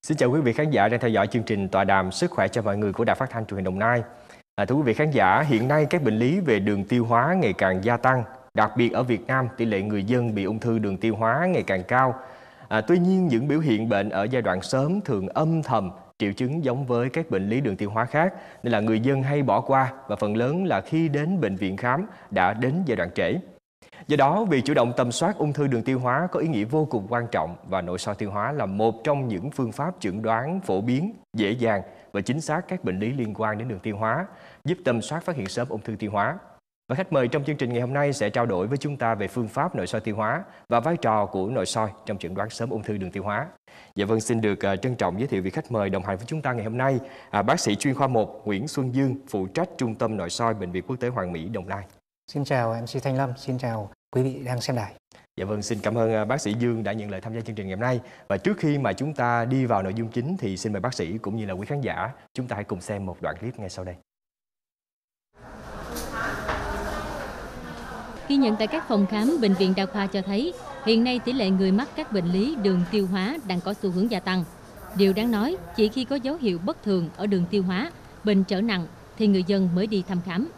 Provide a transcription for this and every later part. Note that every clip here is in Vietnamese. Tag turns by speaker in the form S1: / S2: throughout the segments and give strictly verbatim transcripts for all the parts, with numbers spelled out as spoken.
S1: Xin chào quý vị khán giả đang theo dõi chương trình tọa đàm Sức khỏe cho mọi người của Đài Phát thanh Truyền hình Đồng Nai. À, thưa quý vị khán giả, hiện nay các bệnh lý về đường tiêu hóa ngày càng gia tăng, đặc biệt ở Việt Nam tỷ lệ người dân bị ung thư đường tiêu hóa ngày càng cao. À, tuy nhiên những biểu hiện bệnh ở giai đoạn sớm thường âm thầm, triệu chứng giống với các bệnh lý đường tiêu hóa khác nên là người dân hay bỏ qua và phần lớn là khi đến bệnh viện khám đã đến giai đoạn trễ. Do đó, việc chủ động tầm soát ung thư đường tiêu hóa có ý nghĩa vô cùng quan trọng và nội soi tiêu hóa là một trong những phương pháp chẩn đoán phổ biến, dễ dàng và chính xác các bệnh lý liên quan đến đường tiêu hóa, giúp tầm soát phát hiện sớm ung thư tiêu hóa. Và khách mời trong chương trình ngày hôm nay sẽ trao đổi với chúng ta về phương pháp nội soi tiêu hóa và vai trò của nội soi trong chẩn đoán sớm ung thư đường tiêu hóa. Dạ vâng, xin được uh, trân trọng giới thiệu vị khách mời đồng hành với chúng ta ngày hôm nay, à, bác sĩ chuyên khoa một Nguyễn Xuân Dương, phụ trách Trung tâm Nội soi Bệnh viện Quốc tế Hoàng Mỹ, Đồng Nai.
S2: Xin chào em xê Thanh Lâm, xin chào quý vị đang xem đài.
S1: Dạ vâng, xin cảm ơn bác sĩ Dương đã nhận lời tham gia chương trình ngày hôm nay. Và trước khi mà chúng ta đi vào nội dung chính thì xin mời bác sĩ cũng như là quý khán giả, chúng ta hãy cùng xem một đoạn clip ngay sau đây.
S3: Ghi nhận tại các phòng khám, bệnh viện đa khoa cho thấy hiện nay tỷ lệ người mắc các bệnh lý đường tiêu hóa đang có xu hướng gia tăng. Điều đáng nói, chỉ khi có dấu hiệu bất thường ở đường tiêu hóa, bệnh trở nặng thì người dân mới đi thăm khám.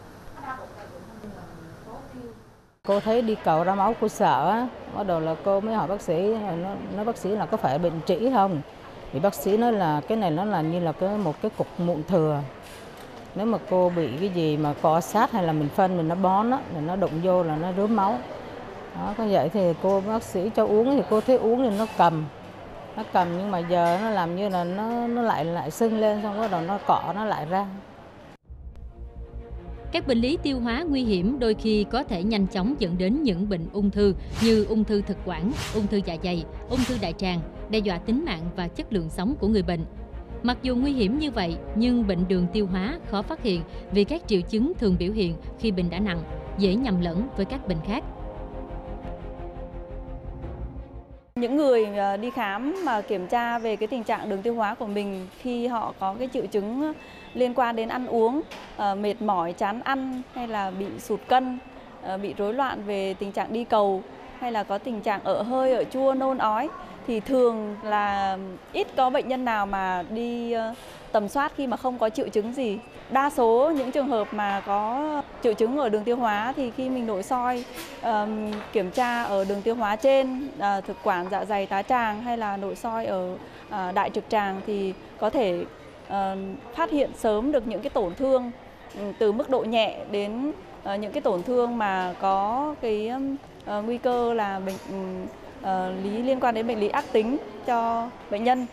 S4: Cô thấy đi cầu ra máu cô sợ á, bắt đầu là cô mới hỏi bác sĩ, nó nói bác sĩ là có phải bệnh trĩ không? Thì bác sĩ nói là cái này nó là như là cái một cái cục mụn thừa. Nếu mà cô bị cái gì mà cọ sát hay là mình phân mình nó bón á, thì nó đụng vô là nó rớm máu. Đó, có vậy thì cô bác sĩ cho uống thì cô thấy uống thì nó cầm, nó cầm nhưng mà giờ nó làm như là nó nó lại lại sưng lên xong bắt đầu nó cọ nó lại ra.
S3: Các bệnh lý tiêu hóa nguy hiểm đôi khi có thể nhanh chóng dẫn đến những bệnh ung thư như ung thư thực quản, ung thư dạ dày, ung thư đại tràng, đe dọa tính mạng và chất lượng sống của người bệnh. Mặc dù nguy hiểm như vậy, nhưng bệnh đường tiêu hóa khó phát hiện vì các triệu chứng thường biểu hiện khi bệnh đã nặng, dễ nhầm lẫn với các bệnh khác.
S5: Những người đi khám mà kiểm tra về cái tình trạng đường tiêu hóa của mình khi họ có cái triệu chứng liên quan đến ăn uống, mệt mỏi, chán ăn hay là bị sụt cân, bị rối loạn về tình trạng đi cầu hay là có tình trạng ợ hơi, ợ chua, nôn ói thì thường là ít có bệnh nhân nào mà đi tầm soát khi mà không có triệu chứng gì. Đa số những trường hợp mà có triệu chứng ở đường tiêu hóa thì khi mình nội soi um, kiểm tra ở đường tiêu hóa trên, uh, thực quản, dạ dày, tá tràng hay là nội soi ở uh, đại trực tràng thì có thể uh, phát hiện sớm được những cái tổn thương um, từ mức độ nhẹ đến uh, những cái tổn thương mà có cái um, uh, nguy cơ là bệnh um, uh, lý liên quan đến bệnh lý ác tính cho bệnh nhân.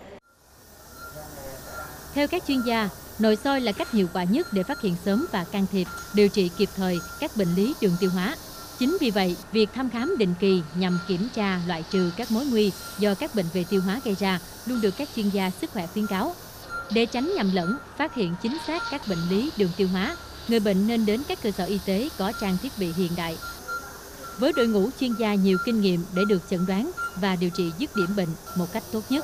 S3: Theo các chuyên gia, nội soi là cách hiệu quả nhất để phát hiện sớm và can thiệp, điều trị kịp thời các bệnh lý đường tiêu hóa. Chính vì vậy, việc thăm khám định kỳ nhằm kiểm tra, loại trừ các mối nguy do các bệnh về tiêu hóa gây ra luôn được các chuyên gia sức khỏe khuyến cáo. Để tránh nhầm lẫn, phát hiện chính xác các bệnh lý đường tiêu hóa, người bệnh nên đến các cơ sở y tế có trang thiết bị hiện đại. Với đội ngũ chuyên gia nhiều kinh nghiệm để được chẩn đoán và điều trị dứt điểm bệnh một cách tốt nhất.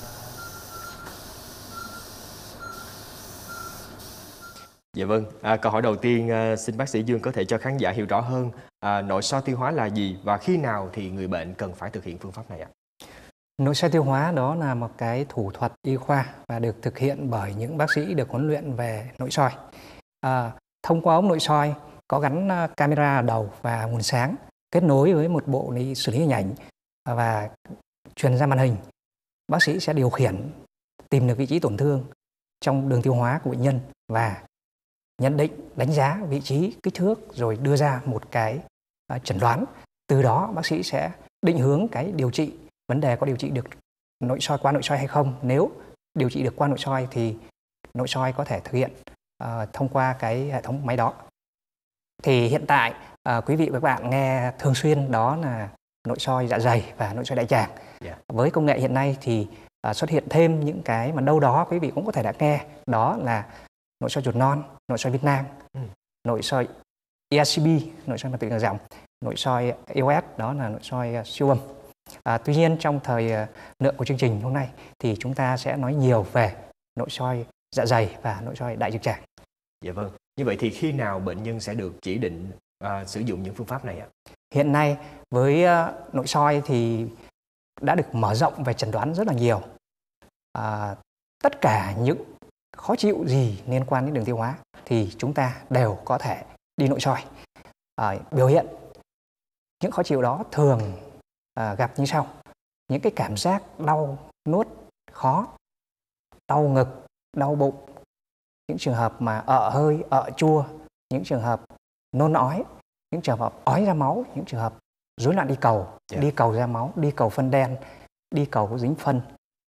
S1: Dạ vâng, à, câu hỏi đầu tiên à, xin bác sĩ Dương có thể cho khán giả hiểu rõ hơn à, nội soi tiêu hóa là gì và khi nào thì người bệnh cần phải thực hiện phương pháp này ạ?
S2: Nội soi tiêu hóa đó là một cái thủ thuật y khoa và được thực hiện bởi những bác sĩ được huấn luyện về nội soi. À, thông qua ống nội soi có gắn camera ở đầu và nguồn sáng kết nối với một bộ xử lý hình ảnh và truyền ra màn hình. Bác sĩ sẽ điều khiển tìm được vị trí tổn thương trong đường tiêu hóa của bệnh nhân và nhận định, đánh giá vị trí, kích thước rồi đưa ra một cái uh, chẩn đoán. Từ đó bác sĩ sẽ định hướng cái điều trị, vấn đề có điều trị được nội soi qua nội soi hay không. Nếu điều trị được qua nội soi thì nội soi có thể thực hiện uh, thông qua cái hệ thống máy đó. Thì hiện tại uh, quý vị và các bạn nghe thường xuyên đó là nội soi dạ dày và nội soi đại tràng. Yeah. Với công nghệ hiện nay thì uh, xuất hiện thêm những cái mà đâu đó quý vị cũng có thể đã nghe, đó là nội soi ruột non, nội soi Việt Nam, ừ. nội soi e rờ xê bê, nội soi mạch tụy dòng, nội soi e o ét, đó là nội soi uh, siêu âm. À, tuy nhiên trong thời uh, lượng của chương trình hôm nay thì chúng ta sẽ nói nhiều về nội soi dạ dày và nội soi đại trực tràng.
S1: Dạ vâng. Như vậy thì khi nào bệnh nhân sẽ được chỉ định uh, sử dụng những phương pháp này ạ?
S2: Hiện nay với uh, nội soi thì đã được mở rộng về chẩn đoán rất là nhiều. à, tất cả những khó chịu gì liên quan đến đường tiêu hóa thì chúng ta đều có thể đi nội soi. À, biểu hiện những khó chịu đó thường à, gặp như sau: những cái cảm giác đau nuốt khó, đau ngực, đau bụng, những trường hợp mà ợ hơi, ợ chua, những trường hợp nôn ói, những trường hợp ói ra máu, những trường hợp rối loạn đi cầu,
S1: Yeah.
S2: đi cầu ra máu, đi cầu phân đen, đi cầu có dính phân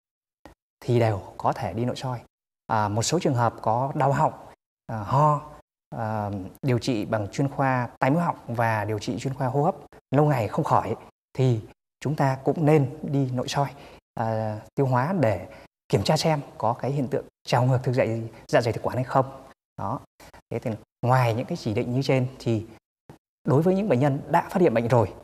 S2: thì đều có thể đi nội soi. À, một số trường hợp có đau họng, à, ho, à, điều trị bằng chuyên khoa tai mũi họng và điều trị chuyên khoa hô hấp lâu ngày không khỏi thì chúng ta cũng nên đi nội soi à, tiêu hóa để kiểm tra xem có cái hiện tượng trào ngược thực dạ dạ dày thực quản hay không. Đó. Thế thì ngoài những cái chỉ định như trên thì đối với những bệnh nhân đã phát hiện bệnh rồi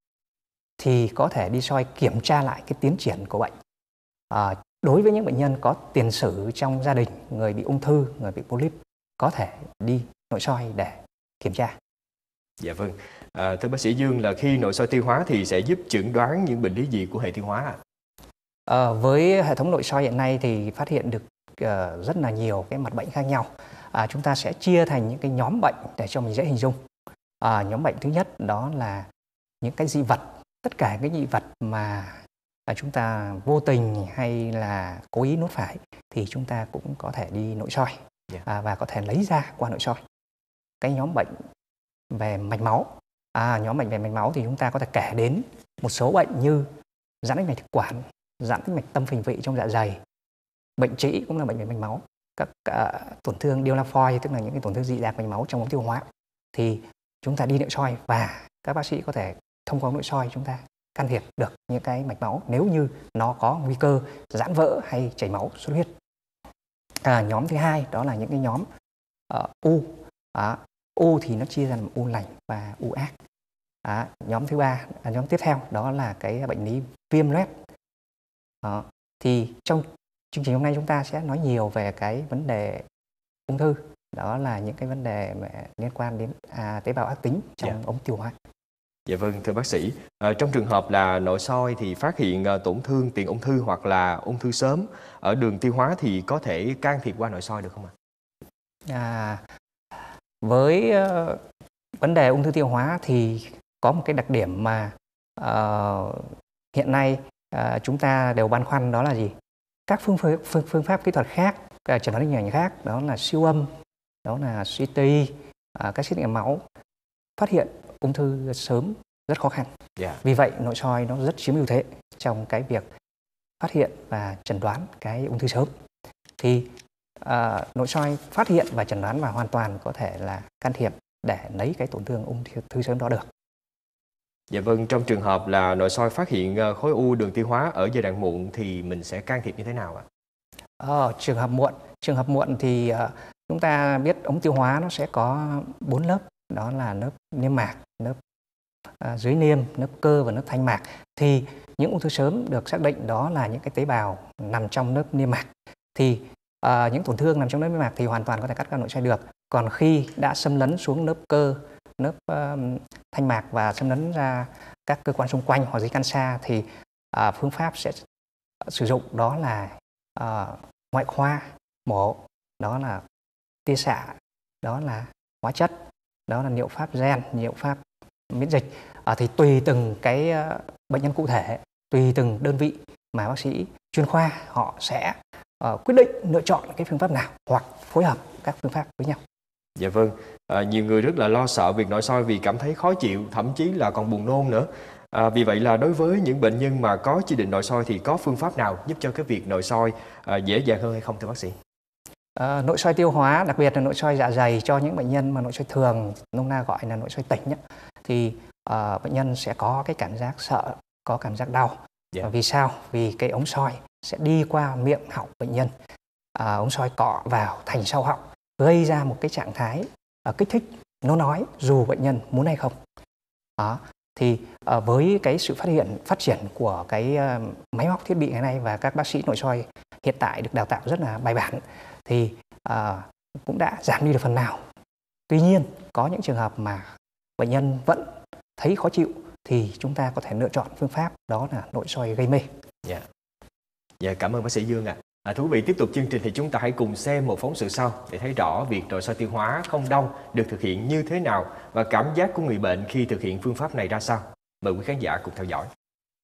S2: thì có thể đi soi kiểm tra lại cái tiến triển của bệnh. À, đối với những bệnh nhân có tiền sử trong gia đình, người bị ung thư, người bị polyp, có thể đi nội soi để kiểm tra.
S1: Dạ vâng. À, thưa bác sĩ Dương, là khi nội soi tiêu hóa thì sẽ giúp chẩn đoán những bệnh lý gì của hệ tiêu hóa ạ?
S2: À, với hệ thống nội soi hiện nay thì phát hiện được uh, rất là nhiều cái mặt bệnh khác nhau. À, chúng ta sẽ chia thành những cái nhóm bệnh để cho mình dễ hình dung. À, nhóm bệnh thứ nhất đó là những cái dị vật, tất cả cái dị vật mà à, chúng ta vô tình hay là cố ý nuốt phải thì chúng ta cũng có thể đi nội soi. Yeah. À, và có thể lấy ra qua nội soi. Cái nhóm bệnh về mạch máu, à, nhóm bệnh về mạch máu thì chúng ta có thể kể đến một số bệnh như giãn tĩnh mạch thực quản, giãn tĩnh mạch tâm phình vị trong dạ dày, bệnh trĩ cũng là bệnh về mạch máu, các uh, tổn thương Dieulafoy tức là những cái tổn thương dị dạng mạch máu trong ống tiêu hóa thì chúng ta đi nội soi và các bác sĩ có thể thông qua nội soi chúng ta can thiệp được những cái mạch máu nếu như nó có nguy cơ giãn vỡ hay chảy máu xuất huyết. À, nhóm thứ hai đó là những cái nhóm uh, u. À, u thì nó chia ra làm u lành và u ác. À, nhóm thứ ba, à, nhóm tiếp theo đó là cái bệnh lý viêm loét. Đó. Thì trong chương trình hôm nay chúng ta sẽ nói nhiều về cái vấn đề ung thư, đó là những cái vấn đề mà liên quan đến à, tế bào ác tính trong yeah. ống tiêu hóa.
S1: Dạ vâng, thưa bác sĩ, à, trong trường hợp là nội soi thì phát hiện à, tổn thương tiền ung thư hoặc là ung thư sớm ở đường tiêu hóa thì có thể can thiệp qua nội soi được không ạ?
S2: À, với uh, vấn đề ung thư tiêu hóa thì có một cái đặc điểm mà uh, hiện nay uh, chúng ta đều băn khoăn, đó là gì? Các phương, phương, phương pháp kỹ thuật khác, chẩn đoán hình ảnh khác, đó là siêu âm, đó là xê tê i, uh, các xét nghiệm máu, phát hiện ung thư sớm rất khó khăn. Yeah. Vì vậy nội soi nó rất chiếm ưu thế trong cái việc phát hiện và chẩn đoán cái ung thư sớm. Thì à, nội soi phát hiện và chẩn đoán và hoàn toàn có thể là can thiệp để lấy cái tổn thương ung thư sớm đó được.
S1: Dạ vâng, trong trường hợp là nội soi phát hiện khối u đường tiêu hóa ở giai đoạn muộn thì mình sẽ can thiệp như thế nào ạ?
S2: Ờ, trường hợp muộn, trường hợp muộn thì uh, chúng ta biết ống tiêu hóa nó sẽ có bốn lớp, đó là lớp niêm mạc, lớp uh, dưới niêm, lớp cơ và lớp thanh mạc. Thì những ung thư sớm được xác định đó là những cái tế bào nằm trong lớp niêm mạc. Thì uh, những tổn thương nằm trong lớp niêm mạc thì hoàn toàn có thể cắt qua nội soi được. Còn khi đã xâm lấn xuống lớp cơ, lớp uh, thanh mạc và xâm lấn ra các cơ quan xung quanh hoặc di căn xa thì uh, phương pháp sẽ sử dụng đó là uh, ngoại khoa, mổ, đó là tia xạ, đó là hóa chất, đó là liệu pháp gen, liệu pháp miễn dịch. À, thì tùy từng cái uh, bệnh nhân cụ thể, tùy từng đơn vị mà bác sĩ chuyên khoa họ sẽ uh, quyết định lựa chọn cái phương pháp nào hoặc phối hợp các phương pháp với nhau.
S1: Dạ vâng, à, nhiều người rất là lo sợ việc nội soi vì cảm thấy khó chịu, thậm chí là còn buồn nôn nữa. À, vì vậy là đối với những bệnh nhân mà có chỉ định nội soi thì có phương pháp nào giúp cho cái việc nội soi à, dễ dàng hơn hay không thưa bác sĩ?
S2: À, nội soi tiêu hóa, đặc biệt là nội soi dạ dày cho những bệnh nhân mà nội soi thường, nôm na gọi là nội soi tỉnh nhé, thì à, bệnh nhân sẽ có cái cảm giác sợ, có cảm giác đau. Yeah. Vì sao? Vì cái ống soi sẽ đi qua miệng họng bệnh nhân, à, ống soi cọ vào thành sau họng, gây ra một cái trạng thái uh, kích thích, nôn ói dù bệnh nhân muốn hay không. Đó. Thì uh, với cái sự phát hiện, phát triển của cái uh, máy móc thiết bị ngày nay và các bác sĩ nội soi hiện tại được đào tạo rất là bài bản thì uh, cũng đã giảm đi được phần nào. Tuy nhiên có những trường hợp mà bệnh nhân vẫn thấy khó chịu thì chúng ta có thể lựa chọn phương pháp đó là nội soi gây mê.
S1: Dạ, yeah. Dạ, cảm ơn bác sĩ Dương ạ. À. À, thú vị, tiếp tục chương trình thì chúng ta hãy cùng xem một phóng sự sau để thấy rõ việc nội soi tiêu hóa không đau được thực hiện như thế nào và cảm giác của người bệnh khi thực hiện phương pháp này ra sao. Mời quý khán giả cùng theo dõi.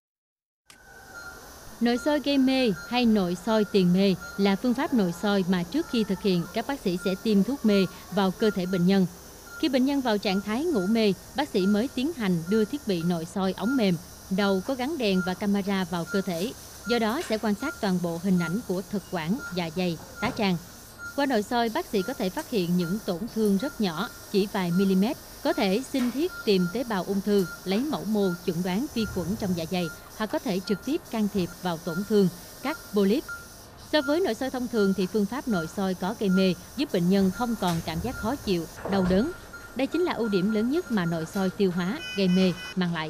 S3: Nội soi gây mê hay nội soi tiền mê là phương pháp nội soi mà trước khi thực hiện, các bác sĩ sẽ tiêm thuốc mê vào cơ thể bệnh nhân. Khi bệnh nhân vào trạng thái ngủ mê, bác sĩ mới tiến hành đưa thiết bị nội soi ống mềm, đầu có gắn đèn và camera vào cơ thể. Do đó sẽ quan sát toàn bộ hình ảnh của thực quản, dạ dày, tá tràng. Qua nội soi, bác sĩ có thể phát hiện những tổn thương rất nhỏ, chỉ vài mm, có thể sinh thiết tìm tế bào ung thư, lấy mẫu mô chẩn đoán vi khuẩn trong dạ dày, hoặc có thể trực tiếp can thiệp vào tổn thương, các polyp. So với nội soi thông thường thì phương pháp nội soi có gây mê giúp bệnh nhân không còn cảm giác khó chịu, đau đớn. Đây chính là ưu điểm lớn nhất mà nội soi tiêu hóa gây mê mang lại.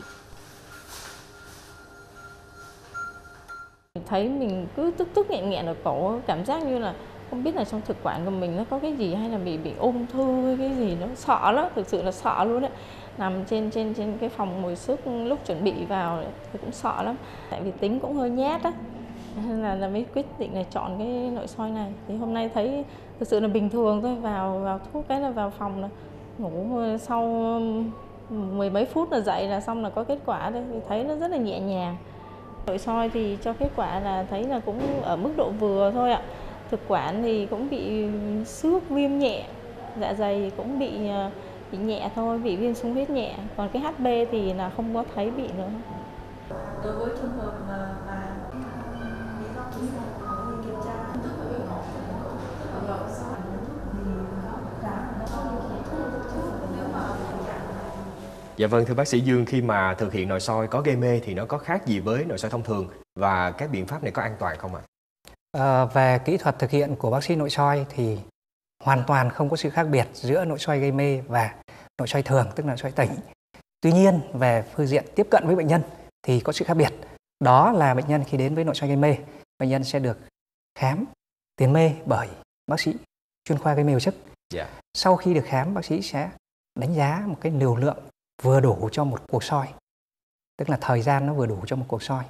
S6: Thấy mình cứ tức tức nghẹn nghẹn ở cổ, cảm giác như là không biết là trong thực quản của mình nó có cái gì, hay là bị bị ung thư hay cái gì, nó sợ lắm, thực sự là sợ luôn đấy. Nằm trên trên trên cái phòng hồi sức lúc chuẩn bị vào thì cũng sợ lắm, tại vì tính cũng hơi nhát á, nên là là mới quyết định là chọn cái nội soi này. Thì hôm nay thấy thực sự là bình thường thôi, vào vào thuốc cái là vào phòng là ngủ, sau mười mấy phút là dậy là xong là có kết quả đấy, thì thấy nó rất là nhẹ nhàng. Nội soi thì cho kết quả là thấy là cũng ở mức độ vừa thôi ạ. Thực quản thì cũng bị xước viêm nhẹ, dạ dày cũng bị bị nhẹ thôi, bị viêm xuống huyết nhẹ. Còn cái hát bê thì là không có thấy bị nữa.
S7: Đối với trường hợp mà mà lý do chính là có kiểm tra thức với bệnh họ ở nội soi thì khám nó có nhiều thuốc chứ nếu mà
S1: Dạ vâng, thưa bác sĩ Dương, khi mà thực hiện nội soi có gây mê thì nó có khác gì với nội soi thông thường và các biện pháp này có an toàn không ạ?
S2: À, về kỹ thuật thực hiện của bác sĩ nội soi thì hoàn toàn không có sự khác biệt giữa nội soi gây mê và nội soi thường, tức là nội soi tỉnh. Tuy nhiên, về phương diện tiếp cận với bệnh nhân thì có sự khác biệt. Đó là bệnh nhân khi đến với nội soi gây mê, bệnh nhân sẽ được khám tiền mê bởi bác sĩ chuyên khoa gây mê hồi sức.
S1: Dạ.
S2: Sau khi được khám, bác sĩ sẽ đánh giá một cái liều lượng vừa đủ cho một cuộc soi, tức là thời gian nó vừa đủ cho một cuộc soi.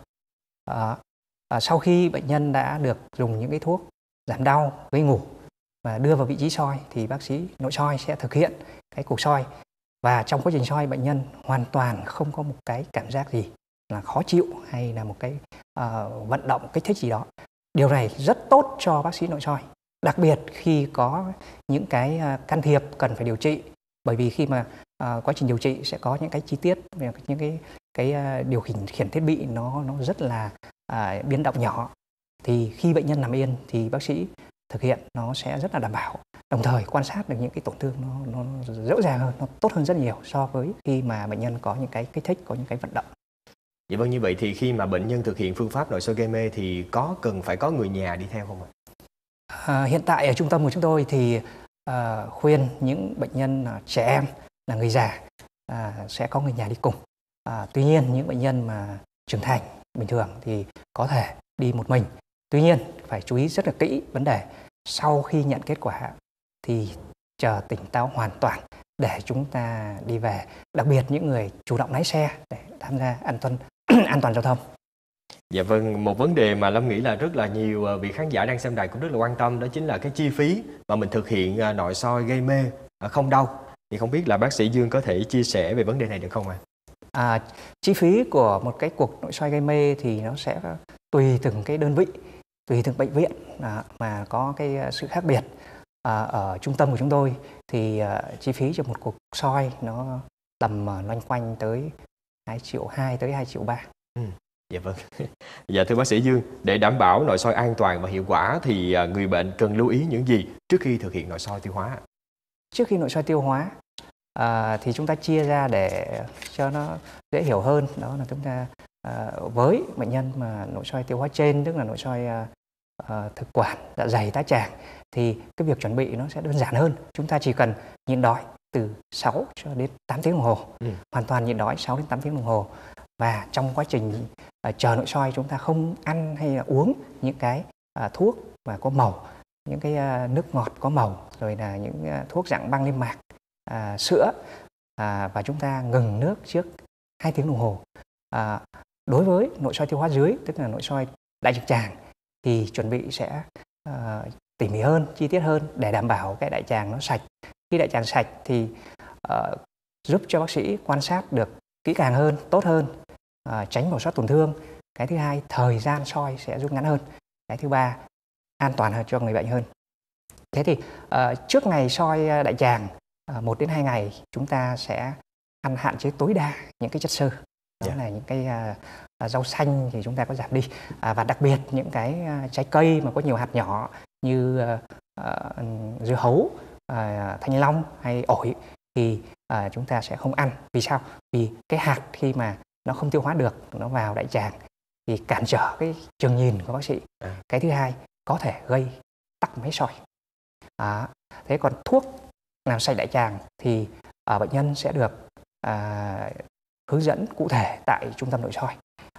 S2: À, à, sau khi bệnh nhân đã được dùng những cái thuốc giảm đau, gây ngủ và đưa vào vị trí soi thì bác sĩ nội soi sẽ thực hiện cái cuộc soi, và trong quá trình soi bệnh nhân hoàn toàn không có một cái cảm giác gì là khó chịu hay là một cái uh, vận động kích thích gì đó. Điều này rất tốt cho bác sĩ nội soi, đặc biệt khi có những cái uh, can thiệp cần phải điều trị, bởi vì khi mà uh, quá trình điều trị sẽ có những cái chi tiết về những cái cái uh, điều khiển khiển thiết bị nó nó rất là uh, biến động nhỏ, thì khi bệnh nhân nằm yên thì bác sĩ thực hiện nó sẽ rất là đảm bảo, đồng thời quan sát được những cái tổn thương nó, nó rõ ràng hơn, nó tốt hơn rất nhiều so với khi mà bệnh nhân có những cái kích thích, có những cái vận động.
S1: Dạ vâng, như vậy thì khi mà bệnh nhân thực hiện phương pháp nội soi gây mê thì có cần phải có người nhà đi theo không ạ?
S2: À, hiện tại ở trung tâm của chúng tôi thì à, khuyên những bệnh nhân à, trẻ em, là người già à, sẽ có người nhà đi cùng. À, tuy nhiên những bệnh nhân mà trưởng thành bình thường thì có thể đi một mình. Tuy nhiên phải chú ý rất là kỹ vấn đề sau khi nhận kết quả thì chờ tỉnh táo hoàn toàn để chúng ta đi về, đặc biệt những người chủ động lái xe để tham gia an toàn an toàn giao thông.
S1: Dạ vâng, một vấn đề mà Lâm nghĩ là rất là nhiều vị khán giả đang xem đài cũng rất là quan tâm, đó chính là cái chi phí mà mình thực hiện nội soi gây mê không đau. Thì không biết là bác sĩ Dương có thể chia sẻ về vấn đề này được không ạ? À?
S2: À, chi phí của một cái cuộc nội soi gây mê thì nó sẽ tùy từng cái đơn vị, tùy từng bệnh viện à, mà có cái sự khác biệt. À, ở trung tâm của chúng tôi thì à, chi phí cho một cuộc soi nó tầm à, loanh quanh tới hai triệu hai tới hai triệu ba.
S1: Ừ. Dạ vâng. Dạ thưa bác sĩ Dương, để đảm bảo nội soi an toàn và hiệu quả thì à, người bệnh cần lưu ý những gì trước khi thực hiện nội soi tiêu hóa?
S2: Trước khi nội soi tiêu hóa à, thì chúng ta chia ra để cho nó dễ hiểu hơn, đó là chúng ta à, với bệnh nhân mà nội soi tiêu hóa trên, tức là nội soi à, à, thực quản, dạ dày, tá tràng, thì cái việc chuẩn bị nó sẽ đơn giản hơn. Chúng ta chỉ cần nhịn đói từ sáu cho đến tám tiếng đồng hồ, ừ. hoàn toàn nhịn đói sáu đến tám tiếng đồng hồ. Và trong quá trình uh, chờ nội soi chúng ta không ăn hay là uống những cái uh, thuốc mà có màu, những cái uh, nước ngọt có màu, rồi là những uh, thuốc dạng băng niêm mạc, uh, sữa, uh, và chúng ta ngừng nước trước hai tiếng đồng hồ. Uh, đối với nội soi tiêu hóa dưới, tức là nội soi đại trực tràng, thì chuẩn bị sẽ uh, tỉ mỉ hơn, chi tiết hơn để đảm bảo cái đại tràng nó sạch. Khi đại tràng sạch thì uh, giúp cho bác sĩ quan sát được kỹ càng hơn, tốt hơn, uh, tránh bỏ sót tổn thương. Cái thứ hai, thời gian soi sẽ rút ngắn hơn. Cái thứ ba, an toàn hơn cho người bệnh hơn. Thế thì uh, trước ngày soi đại tràng uh, một đến hai ngày, chúng ta sẽ ăn hạn chế tối đa những cái chất xơ. Đó yeah. là những cái uh, rau xanh thì chúng ta có giảm đi. Uh, và đặc biệt những cái uh, trái cây mà có nhiều hạt nhỏ như uh, uh, dưa hấu, uh, thanh long hay ổi thì uh, chúng ta sẽ không ăn. Vì sao? Vì cái hạt khi mà nó không tiêu hóa được, nó vào đại tràng thì cản trở cái trường nhìn của bác sĩ. À. Cái thứ hai, có thể gây tắc máy soi. À, thế còn thuốc làm sạch đại tràng thì uh, bệnh nhân sẽ được uh, hướng dẫn cụ thể tại trung tâm nội soi.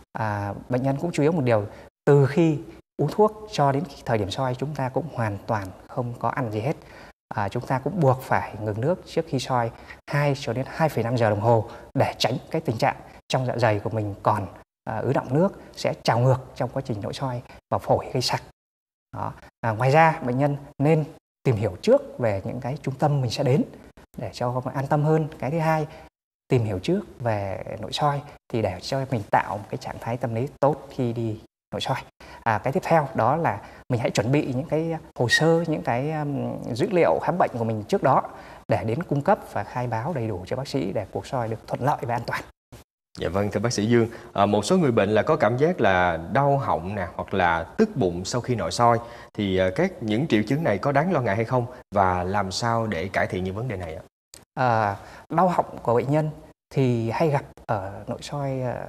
S2: À, bệnh nhân cũng chú ý một điều, từ khi uống thuốc cho đến thời điểm soi chúng ta cũng hoàn toàn không có ăn gì hết. À, chúng ta cũng buộc phải ngừng nước trước khi soi hai cho đến hai phẩy năm giờ đồng hồ để tránh cái tình trạng trong dạ dày của mình còn à, ứ đọng nước sẽ trào ngược trong quá trình nội soi vào phổi gây sặc. Đó. À, ngoài ra bệnh nhân nên tìm hiểu trước về những cái trung tâm mình sẽ đến để cho an tâm hơn. Cái thứ hai, tìm hiểu trước về nội soi thì để cho mình tạo một cái trạng thái tâm lý tốt khi đi nội soi. À, cái tiếp theo đó là mình hãy chuẩn bị những cái hồ sơ, những cái um, dữ liệu khám bệnh của mình trước đó để đến cung cấp và khai báo đầy đủ cho bác sĩ để cuộc soi được thuận lợi và an toàn.
S1: Dạ vâng, thưa bác sĩ Dương, à, một số người bệnh là có cảm giác là đau họng nè hoặc là tức bụng sau khi nội soi thì à, các những triệu chứng này có đáng lo ngại hay không và làm sao để cải thiện những vấn đề này ạ?
S2: À, đau họng của bệnh nhân thì hay gặp ở nội soi uh,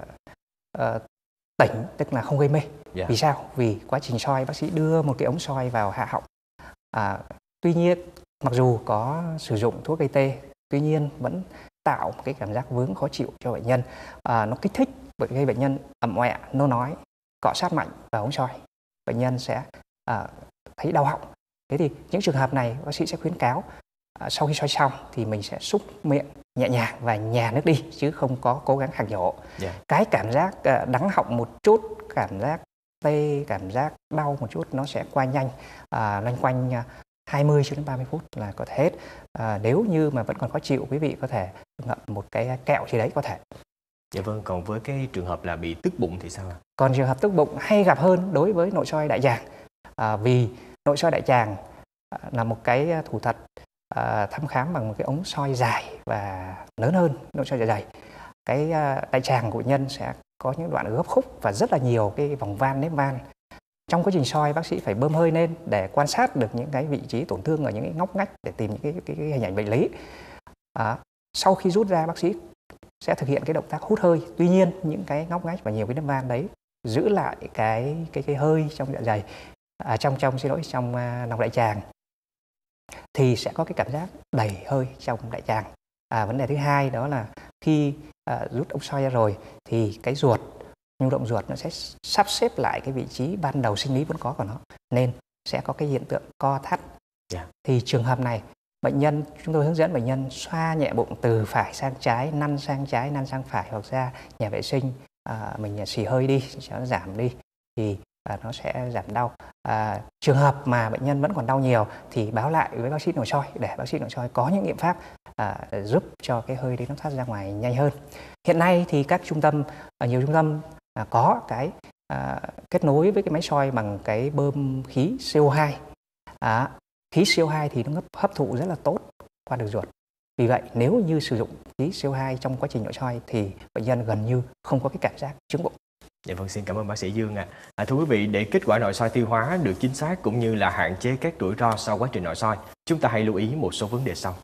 S2: uh, tỉnh, tức là không gây mê. Yeah. Vì sao? Vì quá trình soi bác sĩ đưa một cái ống soi vào hạ họng. À, tuy nhiên mặc dù có sử dụng thuốc gây tê, tuy nhiên vẫn tạo một cái cảm giác vướng khó chịu cho bệnh nhân. À, nó kích thích gây bệnh nhân ẩm ọe, nôn ói, cọ sát mạnh vào ống soi. Bệnh nhân sẽ à, thấy đau họng. Thế thì những trường hợp này bác sĩ sẽ khuyến cáo à, sau khi soi xong thì mình sẽ xúc miệng nhẹ nhàng và nhả nước đi chứ không có cố gắng khạc nhổ. Yeah. Cái cảm giác uh, đắng họng một chút, cảm giác tê, cảm giác đau một chút nó sẽ qua nhanh, uh, loanh quanh uh, hai mươi cho đến ba mươi phút là có thể hết. Uh, nếu như mà vẫn còn khó chịu, quý vị có thể ngậm một cái kẹo gì đấy có thể.
S1: Dạ vâng, còn với cái trường hợp là bị tức bụng thì sao ạ?
S2: Còn trường hợp tức bụng hay gặp hơn đối với nội soi đại tràng. Uh, vì nội soi đại tràng uh, là một cái thủ thuật À, thăm khám bằng một cái ống soi dài và lớn hơn nội soi dạ dày. Cái à, đại tràng của bệnh nhân sẽ có những đoạn gấp khúc và rất là nhiều cái vòng van, nếp van. Trong quá trình soi bác sĩ phải bơm hơi lên để quan sát được những cái vị trí tổn thương ở những cái ngóc ngách để tìm những cái, cái, cái hình ảnh bệnh lý. À, sau khi rút ra bác sĩ sẽ thực hiện cái động tác hút hơi. Tuy nhiên những cái ngóc ngách và nhiều cái nếp van đấy giữ lại cái cái cái hơi trong dạ dày, à, trong trong xin lỗi trong uh, lòng đại tràng thì sẽ có cái cảm giác đầy hơi trong đại tràng. À, vấn đề thứ hai đó là khi à, rút ống soi ra rồi thì cái ruột, nhu động ruột nó sẽ sắp xếp lại cái vị trí ban đầu sinh lý vốn có của nó, nên sẽ có cái hiện tượng co thắt. Yeah. Thì trường hợp này bệnh nhân, chúng tôi hướng dẫn bệnh nhân xoa nhẹ bụng từ phải sang trái, năn sang trái, năn sang phải, hoặc ra nhà vệ sinh à, mình xì hơi đi cho nó giảm đi thì à, nó sẽ giảm đau. À, trường hợp mà bệnh nhân vẫn còn đau nhiều thì báo lại với bác sĩ nội soi để bác sĩ nội soi có những biện pháp à, giúp cho cái hơi đấy nó thoát ra ngoài nhanh hơn. Hiện nay thì các trung tâm, ở nhiều trung tâm à, có cái à, kết nối với cái máy soi bằng cái bơm khí xê o hai. À, khí xê o hai thì nó hấp thụ rất là tốt qua đường ruột. Vì vậy nếu như sử dụng khí xê o hai trong quá trình nội soi thì bệnh nhân gần như không có cái cảm giác chướng bụng.
S1: Dạ vâng, xin cảm ơn bác sĩ Dương ạ. À, thưa quý vị, để kết quả nội soi tiêu hóa được chính xác cũng như là hạn chế các rủi ro sau quá trình nội soi, chúng ta hãy lưu ý một số vấn đề sau.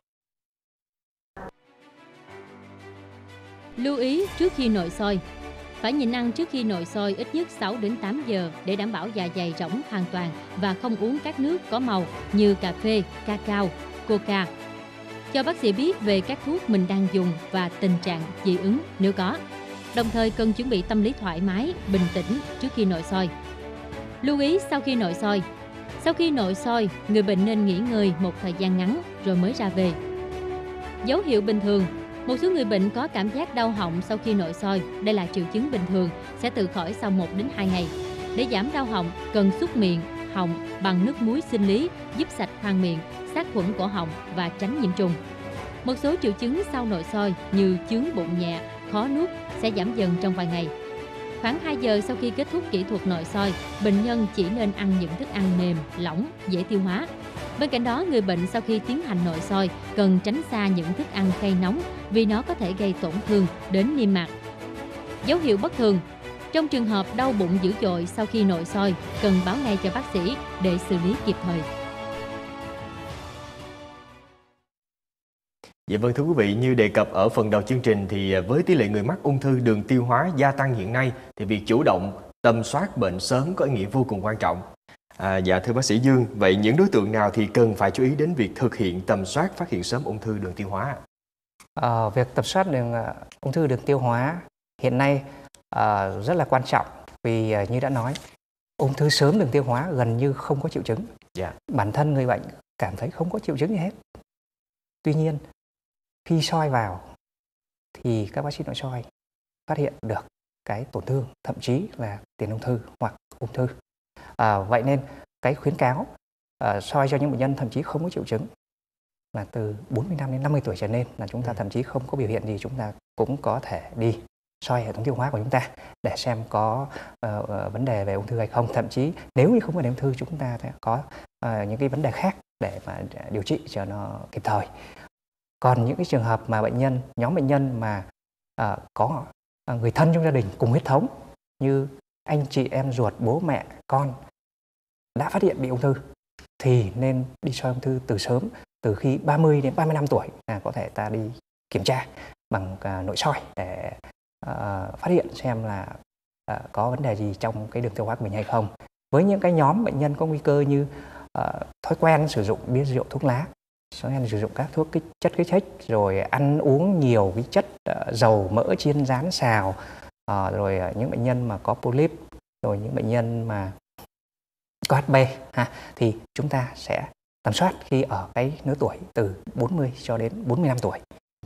S3: Lưu ý trước khi nội soi. Phải nhịn ăn trước khi nội soi ít nhất sáu đến tám giờ để đảm bảo dạ dày rỗng hoàn toàn và không uống các nước có màu như cà phê, cacao, coca. Cho bác sĩ biết về các thuốc mình đang dùng và tình trạng dị ứng nếu có. Đồng thời cần chuẩn bị tâm lý thoải mái, bình tĩnh trước khi nội soi. Lưu ý sau khi nội soi. Sau khi nội soi, người bệnh nên nghỉ ngơi một thời gian ngắn rồi mới ra về. Dấu hiệu bình thường. Một số người bệnh có cảm giác đau họng sau khi nội soi. Đây là triệu chứng bình thường, sẽ tự khỏi sau một đến hai ngày. Để giảm đau họng, cần súc miệng, họng bằng nước muối sinh lý giúp sạch khoang miệng, sát khuẩn cổ họng và tránh nhiễm trùng. Một số triệu chứng sau nội soi như chướng bụng nhẹ, khó nuốt sẽ giảm dần trong vài ngày. Khoảng hai giờ sau khi kết thúc kỹ thuật nội soi, bệnh nhân chỉ nên ăn những thức ăn mềm, lỏng, dễ tiêu hóa. Bên cạnh đó, người bệnh sau khi tiến hành nội soi cần tránh xa những thức ăn cay nóng vì nó có thể gây tổn thương đến niêm mạc. Dấu hiệu bất thường: trong trường hợp đau bụng dữ dội sau khi nội soi, cần báo ngay cho bác sĩ để xử lý kịp thời.
S1: Dạ vâng, thưa quý vị, như đề cập ở phần đầu chương trình thì với tỷ lệ người mắc ung thư đường tiêu hóa gia tăng hiện nay thì việc chủ động tầm soát bệnh sớm có ý nghĩa vô cùng quan trọng. À, dạ thưa bác sĩ Dương, vậy những đối tượng nào thì cần phải chú ý đến việc thực hiện tầm soát phát hiện sớm ung thư đường tiêu hóa?
S2: À, việc tầm soát đường uh, ung thư đường tiêu hóa hiện nay uh, rất là quan trọng vì uh, như đã nói, ung thư sớm đường tiêu hóa gần như không có triệu chứng.
S1: Dạ.
S2: Bản thân người bệnh cảm thấy không có triệu chứng gì hết. Tuy nhiên, khi soi vào thì các bác sĩ nội soi phát hiện được cái tổn thương, thậm chí là tiền ung thư hoặc ung thư. À, vậy nên cái khuyến cáo à, soi cho những bệnh nhân thậm chí không có triệu chứng là từ bốn mươi lăm đến năm mươi tuổi trở lên, là chúng ta thậm chí không có biểu hiện gì, chúng ta cũng có thể đi soi hệ thống tiêu hóa của chúng ta để xem có uh, vấn đề về ung thư hay không. Thậm chí nếu như không có ung thư, chúng ta sẽ có uh, những cái vấn đề khác để mà điều trị cho nó kịp thời. Còn những cái trường hợp mà bệnh nhân, nhóm bệnh nhân mà uh, có uh, người thân trong gia đình cùng huyết thống như anh chị em ruột, bố mẹ, con đã phát hiện bị ung thư thì nên đi soi ung thư từ sớm, từ khi ba mươi đến ba mươi lăm tuổi là có thể ta đi kiểm tra bằng uh, nội soi để uh, phát hiện xem là uh, có vấn đề gì trong cái đường tiêu hóa của mình hay không. Với những cái nhóm bệnh nhân có nguy cơ như uh, thói quen sử dụng bia rượu, thuốc lá, thói quen sử dụng các thuốc kích, chất kích thích, rồi ăn uống nhiều cái chất uh, dầu mỡ chiên rán xào, uh, rồi uh, những bệnh nhân mà có polyp, rồi những bệnh nhân mà có hát bê ha, thì chúng ta sẽ tầm soát khi ở cái lứa tuổi từ bốn mươi cho đến bốn mươi lăm tuổi.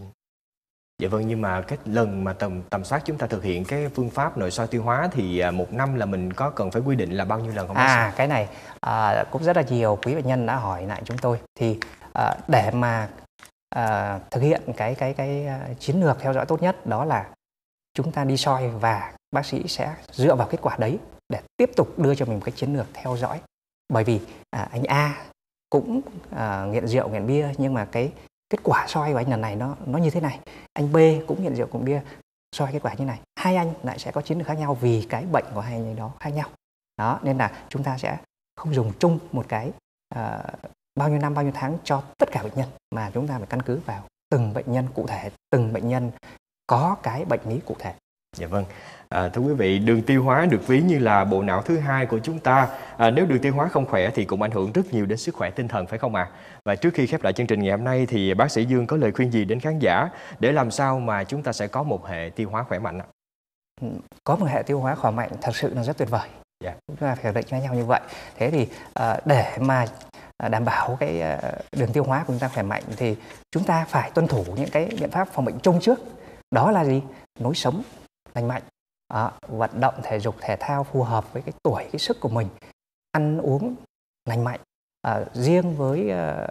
S1: Dạ vâng, nhưng mà cái lần mà tầm tầm soát chúng ta thực hiện cái phương pháp nội soi tiêu hóa thì một năm là mình có cần phải quy định là bao nhiêu lần không bác sĩ?
S2: À, cái này à, cũng rất là nhiều quý bệnh nhân đã hỏi lại chúng tôi. Thì à, để mà à, thực hiện cái cái cái chiến lược theo dõi tốt nhất đó là chúng ta đi soi và bác sĩ sẽ dựa vào kết quả đấy để tiếp tục đưa cho mình một cái chiến lược theo dõi. Bởi vì à, anh A cũng à, nghiện rượu, nghiện bia, nhưng mà cái kết quả soi của anh lần này nó nó như thế này. Anh B cũng nghiện rượu, cũng bia, soi kết quả như này. Hai anh lại sẽ có chiến lược khác nhau vì cái bệnh của hai anh đó khác nhau. Đó, nên là chúng ta sẽ không dùng chung một cái à, bao nhiêu năm, bao nhiêu tháng cho tất cả bệnh nhân, mà chúng ta phải căn cứ vào từng bệnh nhân cụ thể, từng bệnh nhân có cái bệnh lý cụ thể.
S1: Dạ vâng. À, thưa quý vị, đường tiêu hóa được ví như là bộ não thứ hai của chúng ta. À, nếu đường tiêu hóa không khỏe thì cũng ảnh hưởng rất nhiều đến sức khỏe tinh thần, phải không ạ? À? Và trước khi khép lại chương trình ngày hôm nay thì bác sĩ Dương có lời khuyên gì đến khán giả để làm sao mà chúng ta sẽ có một hệ tiêu hóa khỏe mạnh ạ?
S2: Có một hệ tiêu hóa khỏe mạnh thật sự là rất tuyệt vời.
S1: Dạ.
S2: Chúng ta phải khẳng định với nhau như vậy. Thế thì à, để mà đảm bảo cái đường tiêu hóa của chúng ta khỏe mạnh thì chúng ta phải tuân thủ những cái biện pháp phòng bệnh chung trước. Đó là gì? Lối sống lành mạnh, à, vận động thể dục thể thao phù hợp với cái tuổi, cái sức của mình, ăn uống lành mạnh. À, riêng với uh,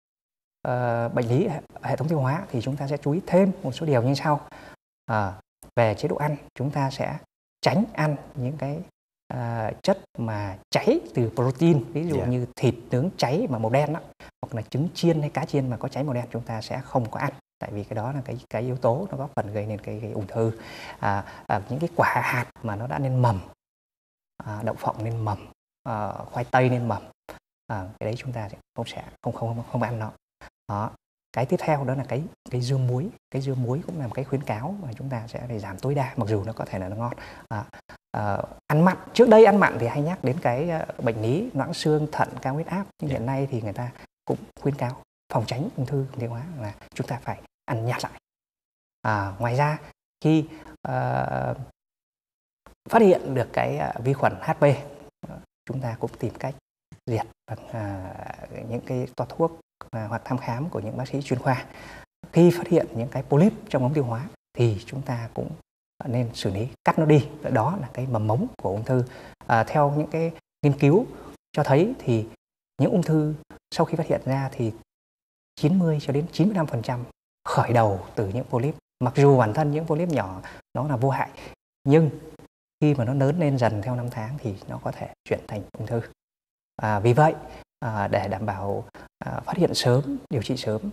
S2: uh, bệnh lý hệ thống tiêu hóa thì chúng ta sẽ chú ý thêm một số điều như sau. À, về chế độ ăn, chúng ta sẽ tránh ăn những cái uh, chất mà cháy từ protein, ví dụ yeah. như thịt nướng cháy mà màu đen đó, hoặc là trứng chiên hay cá chiên mà có cháy màu đen, chúng ta sẽ không có ăn. Tại vì cái đó là cái cái yếu tố nó góp phần gây nên cái, cái ung thư. À, à, những cái quả hạt mà nó đã nên mầm, à, đậu phộng nên mầm, à, khoai tây nên mầm, à, cái đấy chúng ta sẽ không sẽ không không không, không ăn nó. Đó. Cái tiếp theo đó là cái cái dưa muối. Cái dưa muối cũng là một cái khuyến cáo mà chúng ta sẽ phải giảm tối đa, mặc dù nó có thể là nó ngon. À, à, ăn mặn, trước đây ăn mặn thì hay nhắc đến cái uh, bệnh lý loãng xương, thận, cao huyết áp, nhưng hiện nay thì người ta cũng khuyến cáo phòng tránh ung thư tiêu hóa là chúng ta phải ăn nhạt lại. À, ngoài ra khi uh, phát hiện được cái uh, vi khuẩn hát pê, uh, chúng ta cũng tìm cách diệt bằng uh, những cái toa thuốc uh, hoặc thăm khám của những bác sĩ chuyên khoa. Khi phát hiện những cái polyp trong ống tiêu hóa thì chúng ta cũng nên xử lý, cắt nó đi. Đó là cái mầm mống của ung thư. À, theo những cái nghiên cứu cho thấy thì những ung thư sau khi phát hiện ra thì chín mươi cho đến chín mươi lăm phần trăm khởi đầu từ những polyp. Mặc dù bản thân những polyp nhỏ nó là vô hại, nhưng khi mà nó lớn lên dần theo năm tháng thì nó có thể chuyển thành ung thư. À, vì vậy, à, để đảm bảo à, phát hiện sớm, điều trị sớm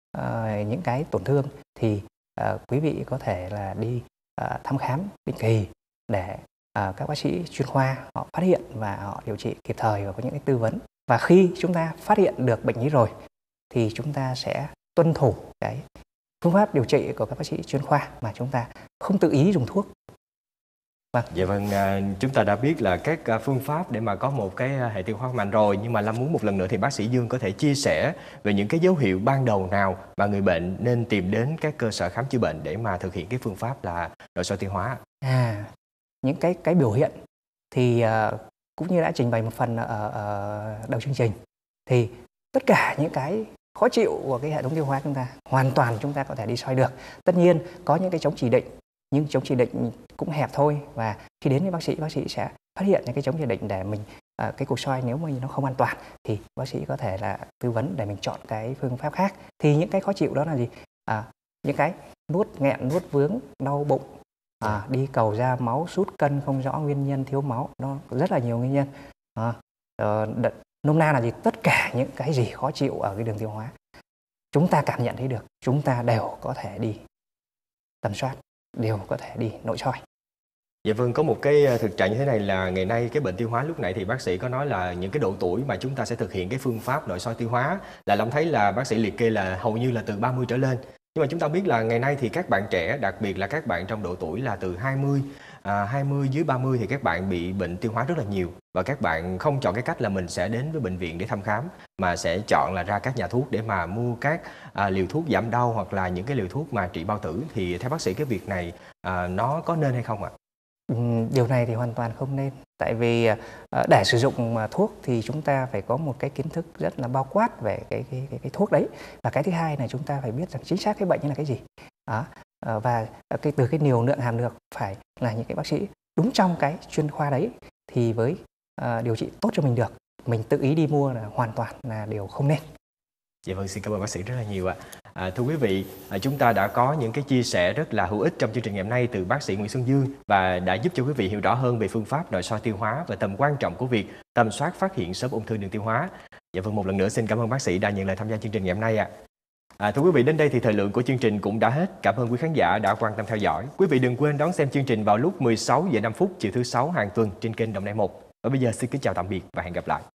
S2: à, những cái tổn thương thì à, quý vị có thể là đi à, thăm khám định kỳ để à, các bác sĩ chuyên khoa họ phát hiện và họ điều trị kịp thời và có những cái tư vấn. Và khi chúng ta phát hiện được bệnh ấy rồi thì chúng ta sẽ tuân thủ cái phương pháp điều trị của các bác sĩ chuyên khoa mà chúng ta không tự ý dùng thuốc.
S1: Vâng. Dạ vâng, à, chúng ta đã biết là các à, phương pháp để mà có một cái à, hệ tiêu hóa mạnh rồi, nhưng mà Lâm muốn một lần nữa thì bác sĩ Dương có thể chia sẻ về những cái dấu hiệu ban đầu nào mà người bệnh nên tìm đến các cơ sở khám chữa bệnh để mà thực hiện cái phương pháp là nội soi tiêu hóa.
S2: À, những cái cái biểu hiện thì uh, cũng như đã trình bày một phần ở, ở đầu chương trình, thì tất cả những cái khó chịu của cái hệ thống tiêu hóa chúng ta hoàn toàn chúng ta có thể đi soi được. Tất nhiên có những cái chống chỉ định, nhưng chống chỉ định cũng hẹp thôi, và khi đến với bác sĩ, bác sĩ sẽ phát hiện những cái chống chỉ định để mình à, cái cuộc soi nếu mà nó không an toàn thì bác sĩ có thể là tư vấn để mình chọn cái phương pháp khác. Thì những cái khó chịu đó là gì? À, những cái nuốt nghẹn, nuốt vướng, đau bụng, à, đi cầu ra máu, sút cân không rõ nguyên nhân, thiếu máu, nó rất là nhiều nguyên nhân. À, uh, nôm na là gì? Tất cả những cái gì khó chịu ở cái đường tiêu hóa chúng ta cảm nhận thấy được, chúng ta đều có thể đi tầm soát, đều có thể đi nội soi.
S1: Dạ vâng, có một cái thực trạng như thế này là ngày nay cái bệnh tiêu hóa, lúc nãy thì bác sĩ có nói là những cái độ tuổi mà chúng ta sẽ thực hiện cái phương pháp nội soi tiêu hóa, là Long thấy là bác sĩ liệt kê là hầu như là từ ba mươi trở lên. Nhưng mà chúng ta biết là ngày nay thì các bạn trẻ, đặc biệt là các bạn trong độ tuổi là từ hai mươi, à, hai mươi dưới ba mươi thì các bạn bị bệnh tiêu hóa rất là nhiều. Và các bạn không chọn cái cách là mình sẽ đến với bệnh viện để thăm khám, mà sẽ chọn là ra các nhà thuốc để mà mua các à, liều thuốc giảm đau hoặc là những cái liều thuốc mà trị bao tử. Thì theo bác sĩ cái việc này à, nó có nên hay không ạ?
S2: Điều này thì hoàn toàn không nên. Tại vì để sử dụng thuốc thì chúng ta phải có một cái kiến thức rất là bao quát về cái, cái, cái, cái thuốc đấy. Và cái thứ hai là chúng ta phải biết rằng chính xác cái bệnh là cái gì. Đó. Và cái, từ cái liều lượng hàm lượng phải là những cái bác sĩ đúng trong cái chuyên khoa đấy thì với uh, điều trị tốt cho mình được. Mình tự ý đi mua là hoàn toàn là điều không nên.
S1: Dạ vâng, xin cảm ơn bác sĩ rất là nhiều ạ. À, thưa quý vị, à, chúng ta đã có những cái chia sẻ rất là hữu ích trong chương trình ngày hôm nay từ bác sĩ Nguyễn Xuân Dương và đã giúp cho quý vị hiểu rõ hơn về phương pháp nội soi tiêu hóa và tầm quan trọng của việc tầm soát phát hiện sớm ung thư đường tiêu hóa. Dạ vâng, một lần nữa xin cảm ơn bác sĩ đã nhận lời tham gia chương trình ngày hôm nay ạ. À, thưa quý vị, đến đây thì thời lượng của chương trình cũng đã hết. Cảm ơn quý khán giả đã quan tâm theo dõi. Quý vị đừng quên đón xem chương trình vào lúc mười sáu giờ năm phút chiều thứ sáu hàng tuần trên kênh Đồng Nai một. Và bây giờ xin kính chào tạm biệt và hẹn gặp lại.